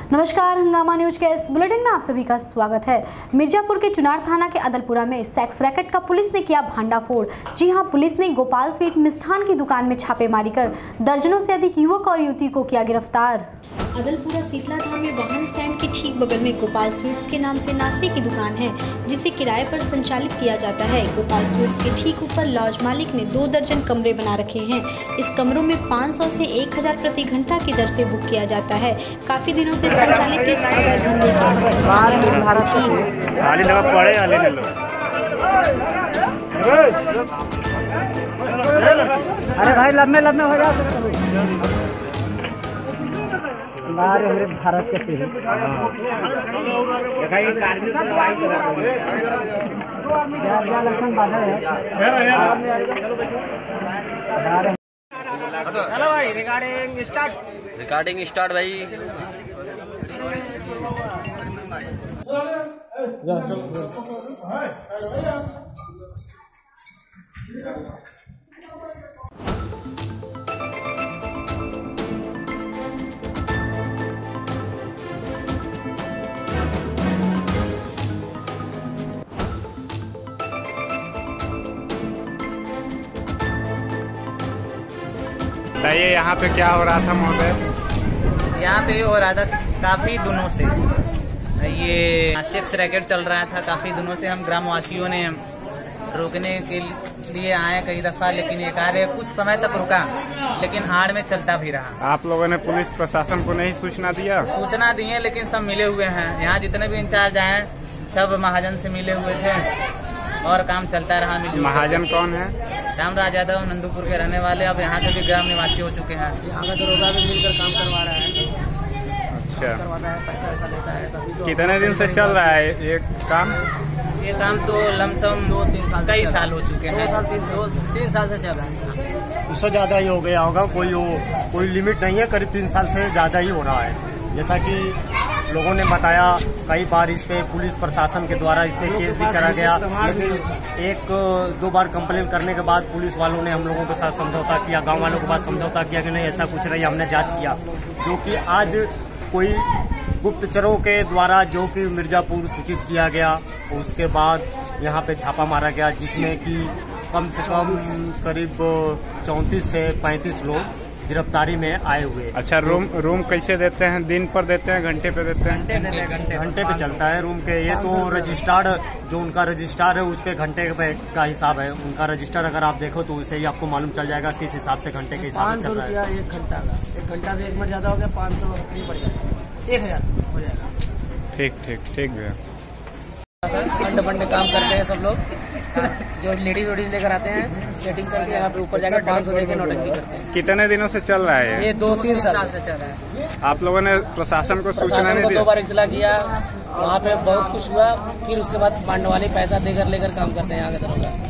नमस्कार, हंगामा न्यूज के इस बुलेटिन में आप सभी का स्वागत है। मिर्जापुर के चुनार थाना के अदलपुरा में सेक्स रैकेट का पुलिस ने किया भांडाफोड़। जी हां, पुलिस ने गोपाल स्वीट मिष्ठान की दुकान में छापेमारी कर दर्जनों से अधिक युवक और युवती को किया गिरफ्तार। अदलपुरा शीतला धाम में वाहन स्टैंड के ठीक बगल में गोपाल स्वीट्स के नाम से नाश्ते की दुकान है, जिसे किराए पर संचालित किया जाता है। गोपाल स्वीट्स के ठीक ऊपर लॉज मालिक ने 2 दर्जन कमरे बना रखे हैं। इस कमरों में 500 से 1000 प्रति घंटा की दर से बुक किया जाता है। काफी दिनों से संचालित इस अवैध धंधे की खबर स्थानीय लोगों को थी। अरे भाई लम्बे हो जा हमारे भारत के सिर हेलो भाई, रिकॉर्डिंग स्टार्ट भाई। बताइए यहाँ पे क्या हो रहा था महोदय? यहाँ पे हो रहा था काफी दिनों से ये सेक्स रैकेट चल रहा था। काफी दिनों से हम ग्रामवासियों ने रोकने के लिए आए कई दफा, लेकिन ये कार्य कुछ समय तक रुका, लेकिन आड़ में चलता भी रहा। आप लोगों ने पुलिस प्रशासन को नहीं सूचना दिया? सूचना दिए, लेकिन सब मिले हुए हैं। यहाँ जितने भी इंचार्ज आए सब महाजन से मिले हुए थे और काम चलता रहा। महाजन कौन है? रामराज यादव, नंदूपुर के रहने वाले, अब यहाँ के भी ग्राम निवासी हो चुके हैं। यहाँ का दरोगा भी मिलकर काम करवा रहा है। अच्छा, करवाता है, पैसा वैसा लेता है। तो कितने दिन से चल रहा है ये काम? ये काम तो लमसम 2-3 साल, कई साल हो चुके हैं। 3 साल से चल रहा है। उससे ज्यादा ही हो गया होगा। कोई लिमिट नहीं है, करीब 3 साल से ज्यादा ही हो रहा है। जैसा कि लोगों ने बताया, कई बार इस पे पुलिस प्रशासन के द्वारा इस पे केस भी करा गया, लेकिन 1-2 बार कंप्लेन करने के बाद पुलिस वालों ने हम लोगों के साथ समझौता किया, गांव वालों के पास समझौता किया कि नहीं ऐसा कुछ नहीं। हमने जांच किया, जो कि आज कोई गुप्तचरों के द्वारा जो कि मिर्जापुर सूचित किया गया, उसके बाद यहाँ पे छापा मारा गया, जिसमें कि कम से कम करीब 34 से 35 लोग गिरफ्तारी में आए हुए। अच्छा, रूम कैसे देते हैं? दिन पर देते हैं, घंटे पे देते हैं? घंटे पे चलता है रूम के। ये तो रजिस्टर्ड, जो उनका रजिस्टर है उस पे घंटे पे का हिसाब है। उनका रजिस्टर अगर आप देखो तो उससे ही आपको मालूम चल जाएगा किस हिसाब से घंटे के हिसाब से चल रहा है। 1 घंटा का, 1 घंटा से 1 मिनट ज्यादा हो गया, 500 नहीं पड़ जाएगा, 1000 हो जाएगा। ठीक भैया। फंड काम करते हैं सब लोग। जो लेडीज लेकर आते हैं, सेटिंग करके यहाँ पे ऊपर जाकर 500 देके नौटंकी करते हैं। कितने दिनों से चल रहा है ये? 2-3 साल से चल रहा है। आप लोगों ने प्रशासन को सूचना नहीं दी? 2 बार इत्तला किया, वहाँ पे बहुत कुछ हुआ। फिर उसके बाद पांडवाली पैसा लेकर काम करते हैं यहाँ के दरोगा।